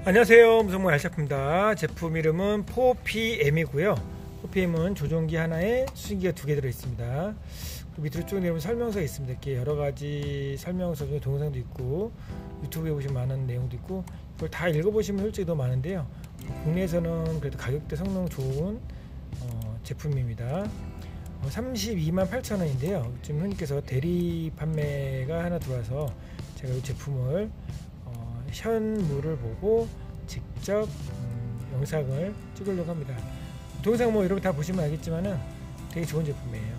안녕하세요, 무성모 알샤프입니다. 제품 이름은 4PM이고요 4PM은 조종기 하나에 수신기가 2개 들어있습니다. 밑으로 쭉 내려오면 설명서가 있습니다. 이렇게 여러가지 설명서 중에 동영상도 있고 유튜브에 보시면 많은 내용도 있고, 이걸 다 읽어보시면 솔직히 더 많은데요, 국내에서는 그래도 가격대 성능 좋은 제품입니다. 328,000원인데요 지금 손님께서 대리 판매가 하나 들어와서 제가 이 제품을 현물을 보고 직접 영상을 찍으려고 합니다. 동영상 뭐 여러분 다 보시면 알겠지만은 되게 좋은 제품이에요.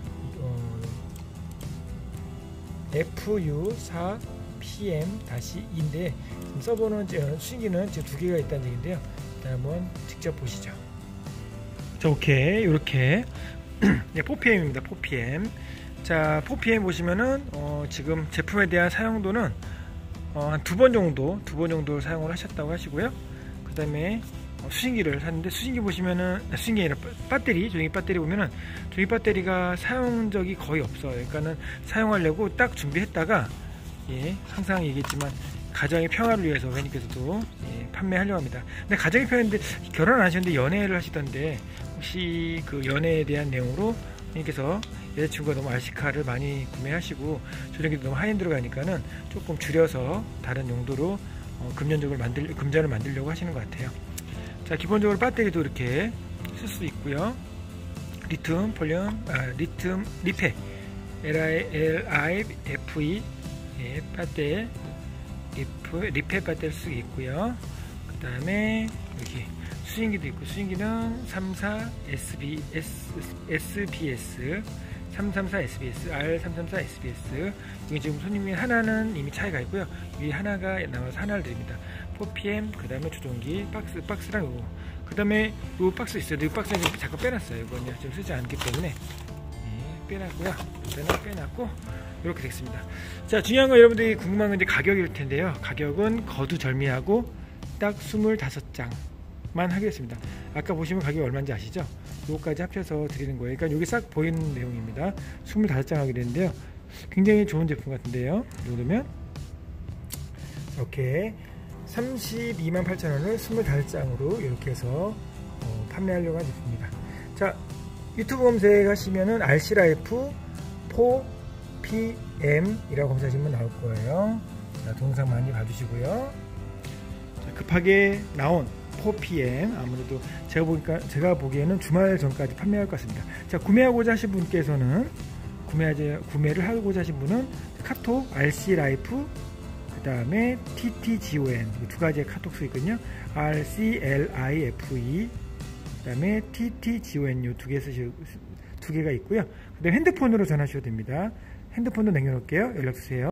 FU4PM-2인데 써보는 수신기는 지금 2개가 있다는 얘기인데요, 일단 한번 직접 보시죠. 자, 오케이, 이렇게 네, 4PM입니다. 4PM. 자, 4PM 보시면은 지금 제품에 대한 사용도는 한 2번 정도 사용을 하셨다고 하시고요. 그 다음에 수신기를 샀는데, 수신기 보시면은, 수신기 아니라 배터리, 조종기 배터리 보면은 조종기 배터리가 사용 적이 거의 없어요. 그러니까는 사용하려고 딱 준비했다가, 항상 얘기했지만 가정의 평화를 위해서 회원님께서도 판매하려고 합니다. 근데 가정의 평화인데 결혼 안 하셨는데 연애를 하시던데, 혹시 그 연애에 대한 내용으로 회원님께서 여자친구가 너무 RC카를 많이 구매하시고 조종기도 너무 하이엔드로 가니까는 조금 줄여서 다른 용도로 금전을 만들려고 하시는 것 같아요. 자, 기본적으로 배터리도 이렇게 쓸 수 있고요. 리튬 리페 LIFE 배터리, 리페 배터리 쓸 수 있고요. 그 다음에 여기 수신기도 있고, 수신기는 34 SBS 334 SBS, R334 SBS. 이게 지금 손님이 하나는 이미 차이가 있고요. 위 하나가 나와서 하나를 드립니다. 4PM, 그 다음에 조종기 박스랑 요거. 그 다음에 요 박스 있어요. 이 박스는 잠깐 빼놨어요. 이건 지금 쓰지 않기 때문에 빼놨고요. 일단은 빼놨고 이렇게 됐습니다. 자, 중요한 건 여러분들이 궁금한 건 이제 가격일 텐데요. 가격은 거두절미하고 딱 25장만 하겠습니다. 아까 보시면 가격이 얼마인지 아시죠? 요거까지 합쳐서 드리는 거예요. 그러니까 여기 싹 보이는 내용입니다. 25장 하게 되는데요, 굉장히 좋은 제품 같은데요. 이 정도면 이렇게 328,000원을 25장으로 이렇게 해서 판매하려고 하는 제품입니다. 자, 유튜브 검색하시면은 RC라이프 4PM 이라고 검색하시면 나올 거예요. 자, 동영상 많이 봐주시고요. 자, 급하게 나온 4PM, 아무래도 제가 보기에는 주말 전까지 판매할 것 같습니다. 자, 구매하고자 하신 분께서는 구매를 하고자 하신 분은 카톡 RC라이프 그 다음에 TTGON 두 가지의 카톡 쓰있거든요. RCLIFE 그 다음에 TTGON 요 두 개가 있고요. 그 다음에 핸드폰으로 전화하셔도 됩니다. 핸드폰도 남겨놓을게요. 연락주세요.